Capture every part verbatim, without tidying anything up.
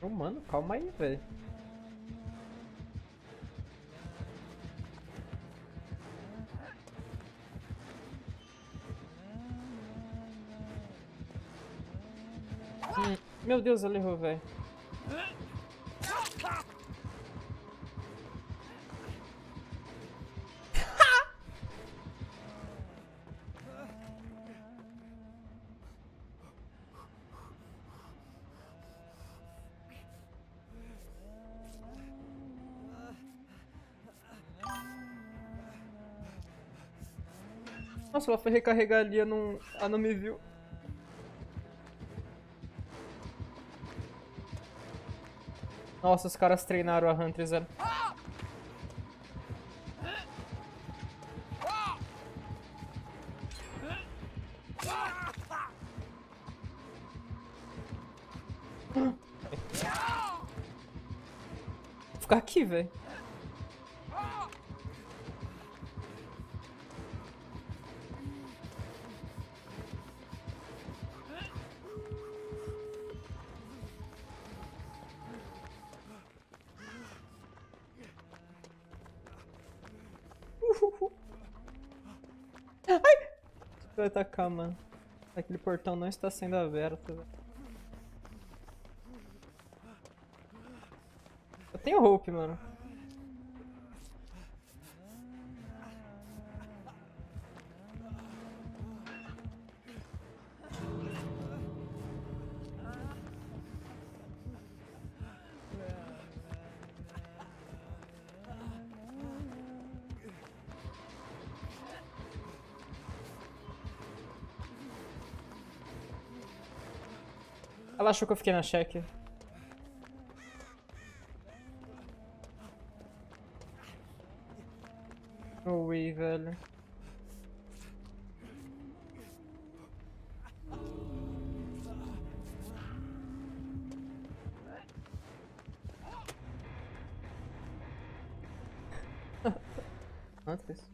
Oh, mano, calma aí, velho. Hum, meu Deus, ele errou, velho. Nossa, ela foi recarregar ali, eu não... ela não me viu. Nossa, os caras treinaram a Huntress, velho. Vou ficar aqui, velho. Ai! Vai atacar, mano. Aquele portão não está sendo aberto, velho. Eu tenho hope, mano. Ela achou que eu fiquei na check. Ui, velho. Antes.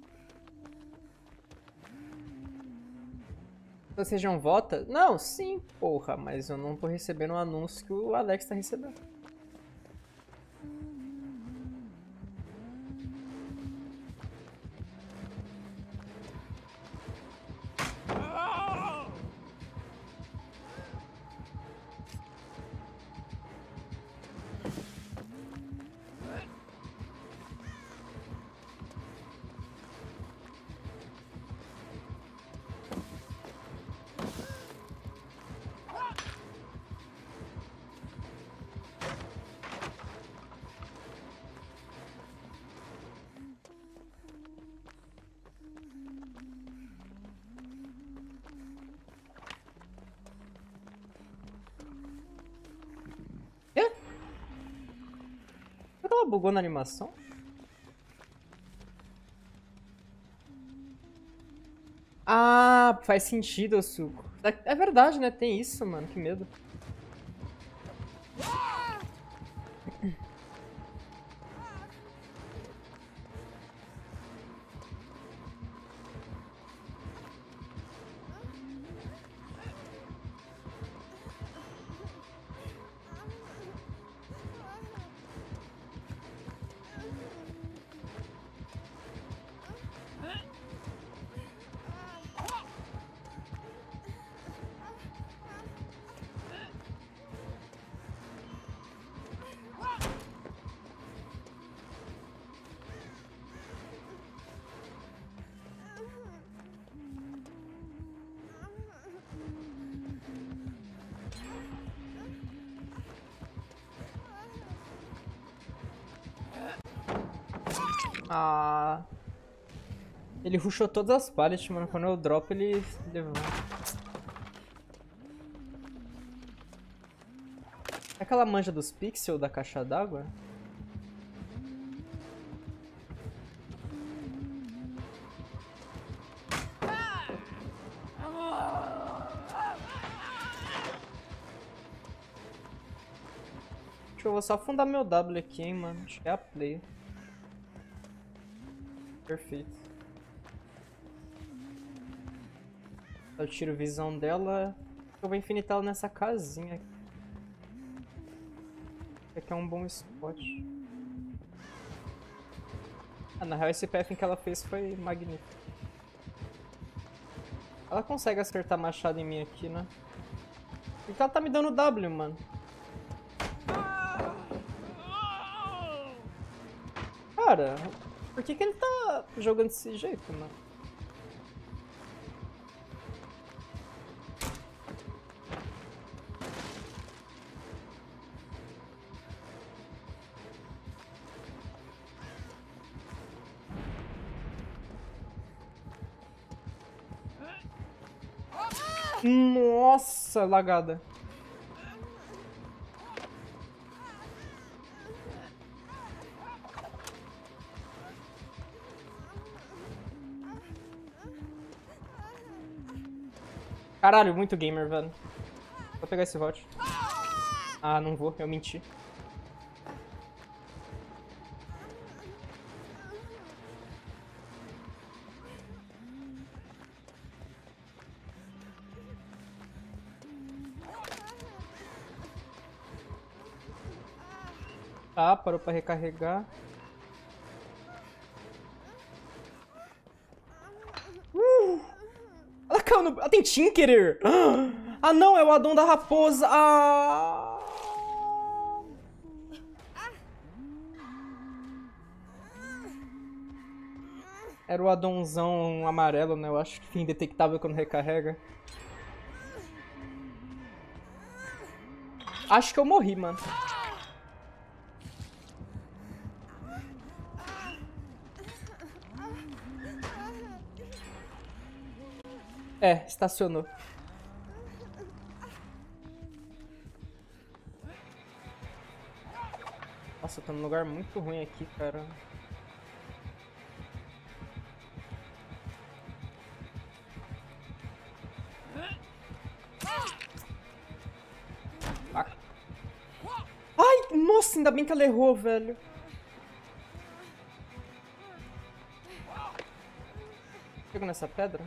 Você já vota? Não, sim, porra, mas eu não tô recebendo o anúncio que o Alex tá recebendo. Ela bugou na animação? Ah, faz sentido, Suco. É verdade, né? Tem isso, mano. Que medo. Ah. Ele rushou todas as pallets, mano. Quando eu drop, ele levanta. É aquela manja dos pixels da caixa d'água? Deixa eu vou só afundar meu W aqui, hein, mano. Acho que é a play. Perfeito. Eu tiro visão dela. Eu vou infinitar ela nessa casinha aqui. Aqui é um bom spot. Ah, na real, esse pathing que ela fez foi magnífico. Ela consegue acertar machado em mim aqui, né? Porque ela tá me dando W, mano. Cara, por que que ele tá jogando desse jeito, mano? Nossa, lagada. Caralho, muito gamer, velho. Vou pegar esse hot. Ah, não vou, eu menti. Tá, parou pra recarregar. Uh! Ela caiu no... Ela tem Tinkerer! Ah, não, é o Adão da Raposa! Ah! Era o Adãozão amarelo, né? Eu acho que é indetectável quando recarrega. Acho que eu morri, mano. É, estacionou. Nossa, eu tô num lugar muito ruim aqui, cara. Ai, nossa, ainda bem que ela errou, velho. Pego nessa pedra?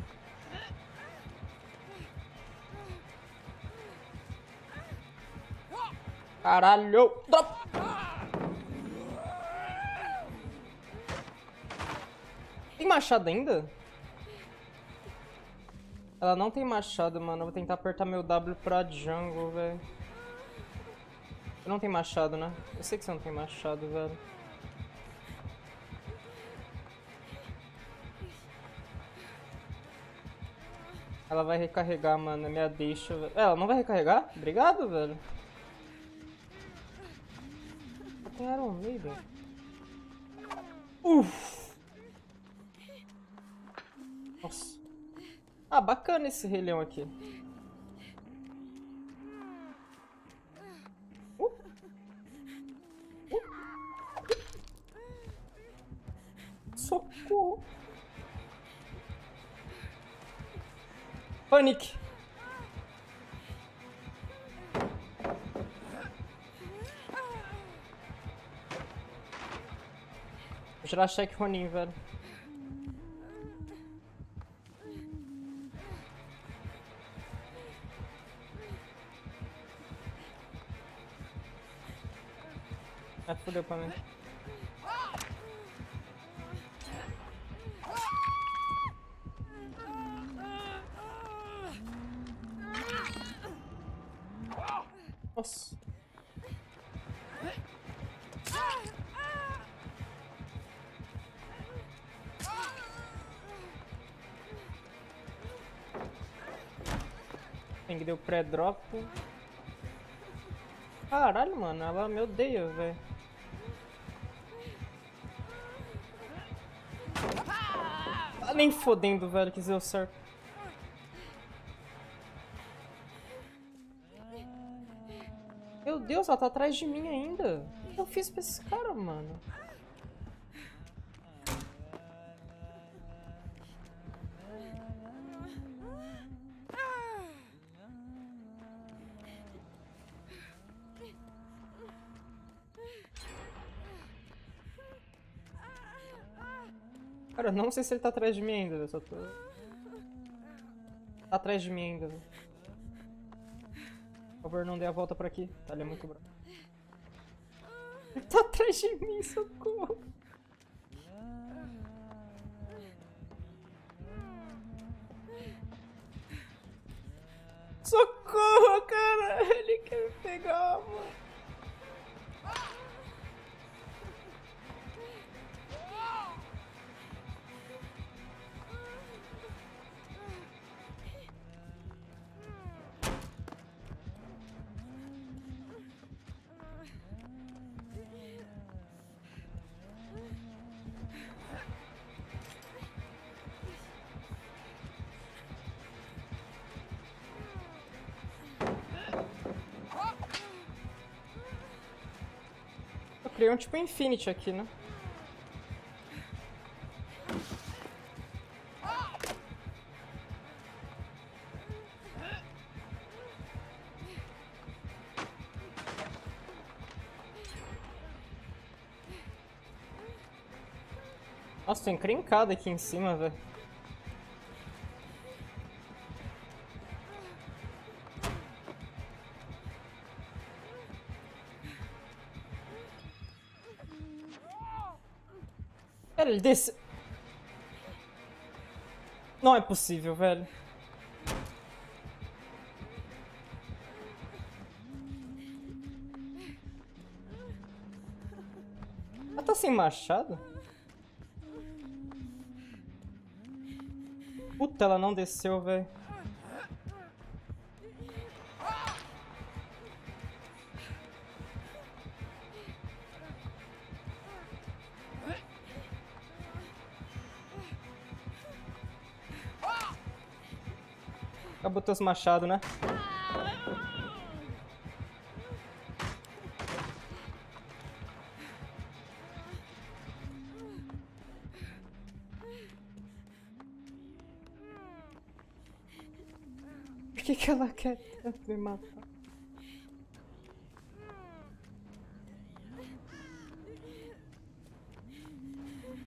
Caralho! Drop! Tem machado ainda? Ela não tem machado, mano. Eu vou tentar apertar meu W pra jungle, velho. Você não tem machado, né? Eu sei que você não tem machado, velho. Ela vai recarregar, mano. É minha deixa, velho. É, ela não vai recarregar? Obrigado, velho. Tem Iron Maiden. Uff. Nossa. Ah, bacana esse Rei Leão aqui. Uh. Uh. Socorro. Panic. Vou tirar cheque Ronin, velho. Ah, fodeu pra mim. Nossa. Tem que deu pré-drop. Caralho, mano, ela me odeia, velho. Ah, nem fodendo, velho, que deu certo. Meu Deus, ela tá atrás de mim ainda. O que eu fiz pra esse cara, mano? Cara, eu não sei se ele tá atrás de mim ainda, eu só tô... Tá atrás de mim ainda, velho. Por favor, não dê a volta por aqui. Tá, ele é muito bravo. Ele tá atrás de mim, socorro. Socorro, cara! Ele quer me pegar, mano. Eu criei um tipo Infinity aqui, né? Nossa, tô encrencado aqui em cima, velho. Cara, ele desceu. Não é possível, velho. Ela tá sem machado? Puta, ela não desceu, velho. Acabou teus machados, né? Por que que ela quer tanto me matar?